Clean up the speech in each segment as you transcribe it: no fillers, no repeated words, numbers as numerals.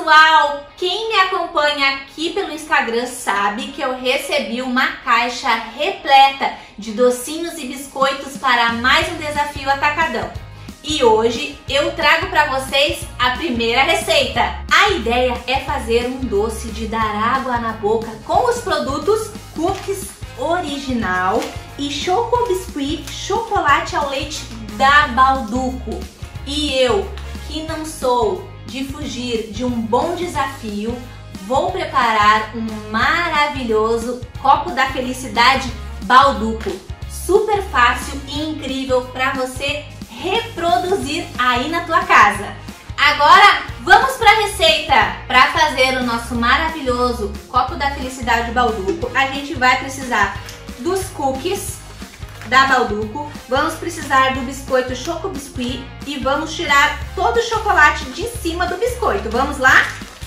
pessoal, quem me acompanha aqui pelo Instagram sabe que eu recebi uma caixa repleta de docinhos e biscoitos para mais um desafio atacadão. E hoje eu trago para vocês a primeira receita. A ideia é fazer um doce de dar água na boca com os produtos Cookies Original e Choco Biscuit chocolate ao leite da Balduco. E eu, que não sou de fugir de um bom desafio, vou preparar um maravilhoso copo da felicidade Balduco. Super fácil e incrível para você reproduzir aí na tua casa. Agora vamos para a receita. Para fazer o nosso maravilhoso copo da felicidade Balduco, a gente vai precisar dos cookies da Balduco, vamos precisar do biscoito Choco Biscuit e vamos tirar todo o chocolate de cima do biscoito. Vamos lá?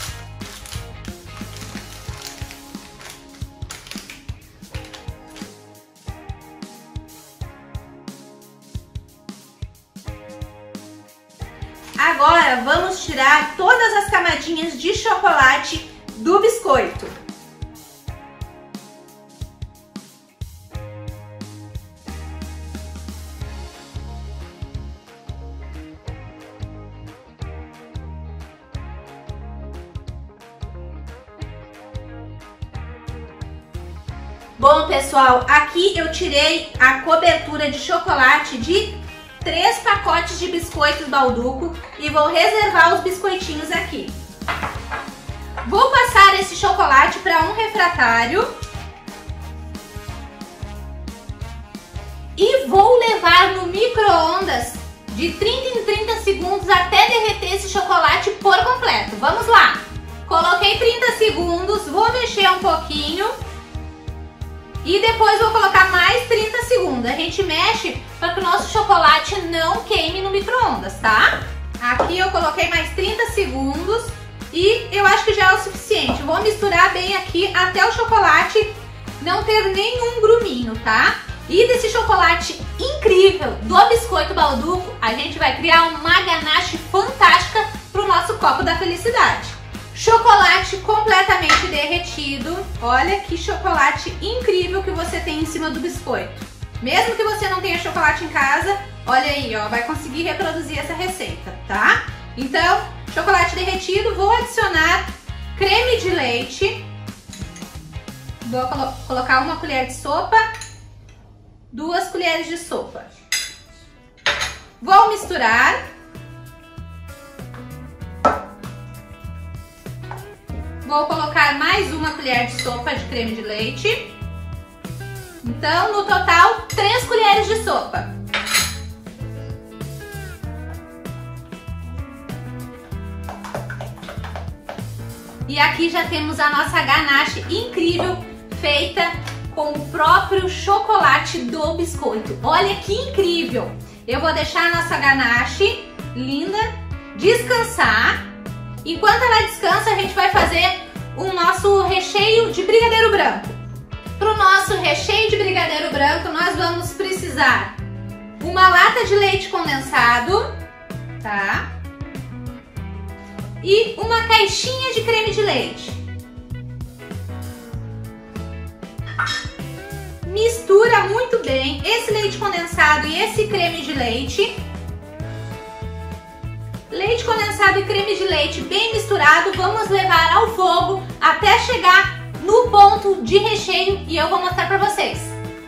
Agora vamos tirar todas as camadinhas de chocolate do biscoito. Bom, pessoal, aqui eu tirei a cobertura de chocolate de 3 pacotes de biscoitos Balduco e vou reservar os biscoitinhos aqui. Vou passar esse chocolate para um refratário e vou levar no micro-ondas de 30 em 30 segundos até derreter esse chocolate por completo. Vamos lá! Coloquei 30 segundos, vou mexer um pouquinho e depois vou colocar mais 30 segundos. A gente mexe para que o nosso chocolate não queime no micro-ondas, tá? Aqui eu coloquei mais 30 segundos e eu acho que já é o suficiente. Vou misturar bem aqui até o chocolate não ter nenhum gruminho, tá? E desse chocolate incrível do biscoito Balduco, a gente vai criar uma ganache fantástica para o nosso copo da felicidade. Chocolate completamente derretido. Olha que chocolate incrível que você tem em cima do biscoito. Mesmo que você não tenha chocolate em casa, olha aí, ó, vai conseguir reproduzir essa receita, tá? Então, chocolate derretido, vou adicionar creme de leite. Vou colocar 1 colher de sopa, 2 colheres de sopa. Vou misturar. Vou colocar mais 1 colher de sopa de creme de leite. Então, no total, 3 colheres de sopa. E aqui já temos a nossa ganache incrível, feita com o próprio chocolate do biscoito. Olha que incrível! Eu vou deixar a nossa ganache linda descansar. Enquanto ela descansa, a gente vai fazer o nosso recheio de brigadeiro branco. Para o nosso recheio de brigadeiro branco, nós vamos precisar uma lata de leite condensado, tá? E uma caixinha de creme de leite. Mistura muito bem esse leite condensado e esse creme de leite. Leite condensado e creme de leite bem misturado, vamos levar ao fogo até chegar no ponto de recheio e eu vou mostrar para vocês.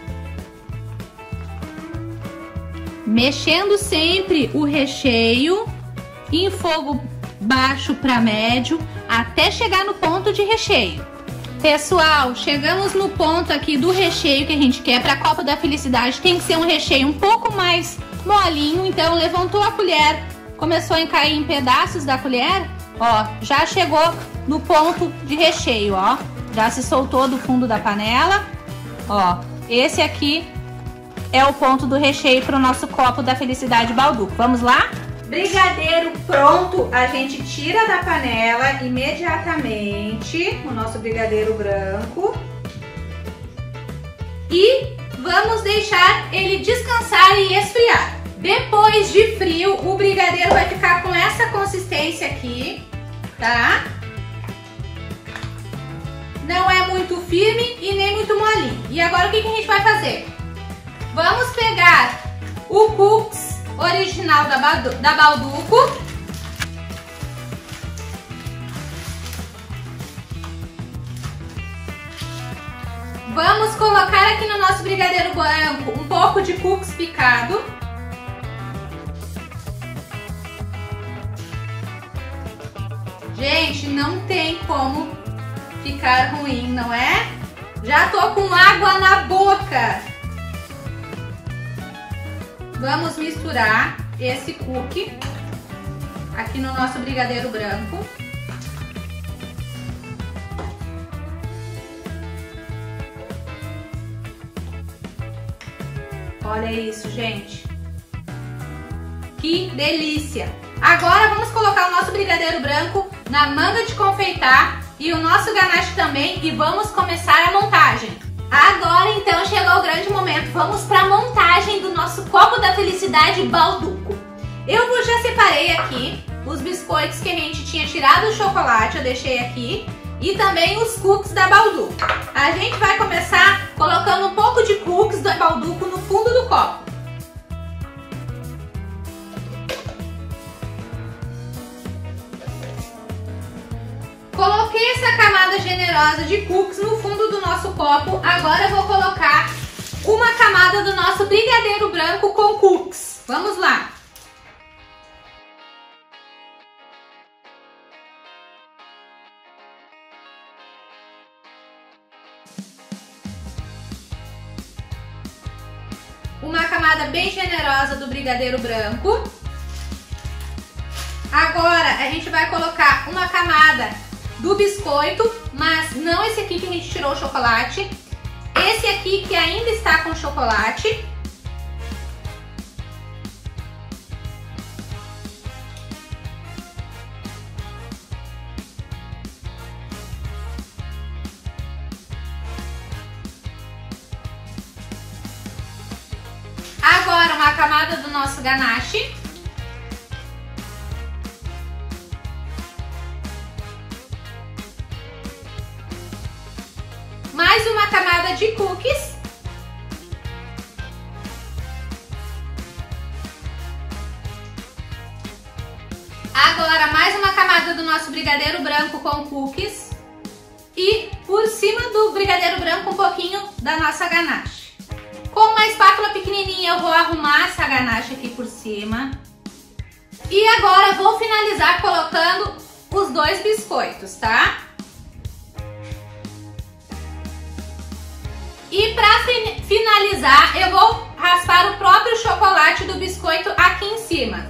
Mexendo sempre o recheio em fogo baixo para médio até chegar no ponto de recheio. Pessoal, chegamos no ponto aqui do recheio que a gente quer para copo da felicidade. Tem que ser um recheio um pouco mais molinho, então levantou a colher, começou a cair em pedaços da colher, ó, já chegou no ponto de recheio, ó. Já se soltou do fundo da panela, ó. Esse aqui é o ponto do recheio para o nosso copo da felicidade Balduco. Vamos lá? Brigadeiro pronto, a gente tira da panela imediatamente o nosso brigadeiro branco. E vamos deixar ele descansar e esfriar. Depois de frio, o brigadeiro vai ficar com essa consistência aqui, tá? não é muito firme e nem muito molinho. E agora o que a gente vai fazer? Vamos pegar o cookies original da Balduco. Vamos colocar aqui no nosso brigadeiro branco um pouco de cookies picado. Gente, não tem como ficar ruim, não é? Já tô com água na boca. Vamos misturar esse cookie aqui no nosso brigadeiro branco. Olha isso, gente. Que delícia! Agora vamos colocar o nosso brigadeiro branco na manga de confeitar e o nosso ganache também e vamos começar a montagem. Agora então chegou o grande momento, vamos para a montagem do nosso copo da felicidade Balduco. Eu já separei aqui os biscoitos que a gente tinha tirado o chocolate, eu deixei aqui, e também os cookies da Balduco. A gente vai começar colocando um pouco de cookies da Balduco no fundo do copo. Coloquei essa camada generosa de cookies no fundo do nosso copo. Agora eu vou colocar uma camada do nosso brigadeiro branco com cookies. Vamos lá! Uma camada bem generosa do brigadeiro branco. Agora a gente vai colocar uma camada do biscoito, mas não esse aqui que a gente tirou o chocolate. Esse aqui que ainda está com chocolate. Agora uma camada do nosso ganache. Mais uma camada de cookies. Agora mais uma camada do nosso brigadeiro branco com cookies. E por cima do brigadeiro branco um pouquinho da nossa ganache. Com uma espátula pequenininha eu vou arrumar essa ganache aqui por cima. E agora vou finalizar colocando os dois biscoitos, tá? E para finalizar eu vou raspar o próprio chocolate do biscoito aqui em cima.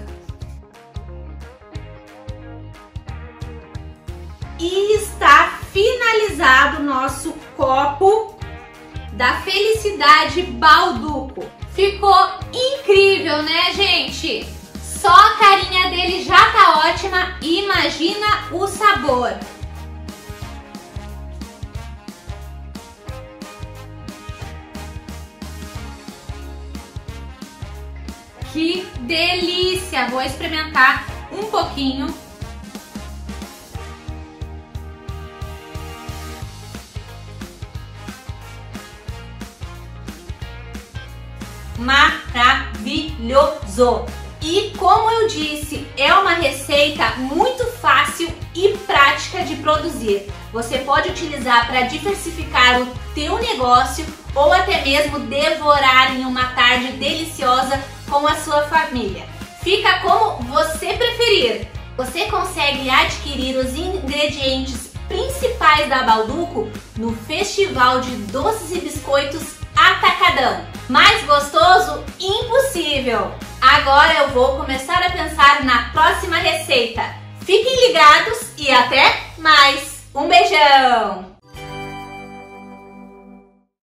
E está finalizado o nosso copo da felicidade Balduco. Ficou incrível, né, gente? Só a carinha dele já tá ótima e imagina o sabor. Que delícia! Vou experimentar um pouquinho. Maravilhoso! E como eu disse, é uma receita muito fácil e prática de produzir. Você pode utilizar para diversificar o teu negócio ou até mesmo devorar em uma tarde deliciosa com a sua família. Fica como você preferir. Você consegue adquirir os ingredientes principais da Balduco no Festival de Doces e Biscoitos Atacadão. Mais gostoso? Impossível! Agora eu vou começar a pensar na próxima receita. Fiquem ligados e até mais! Um beijão!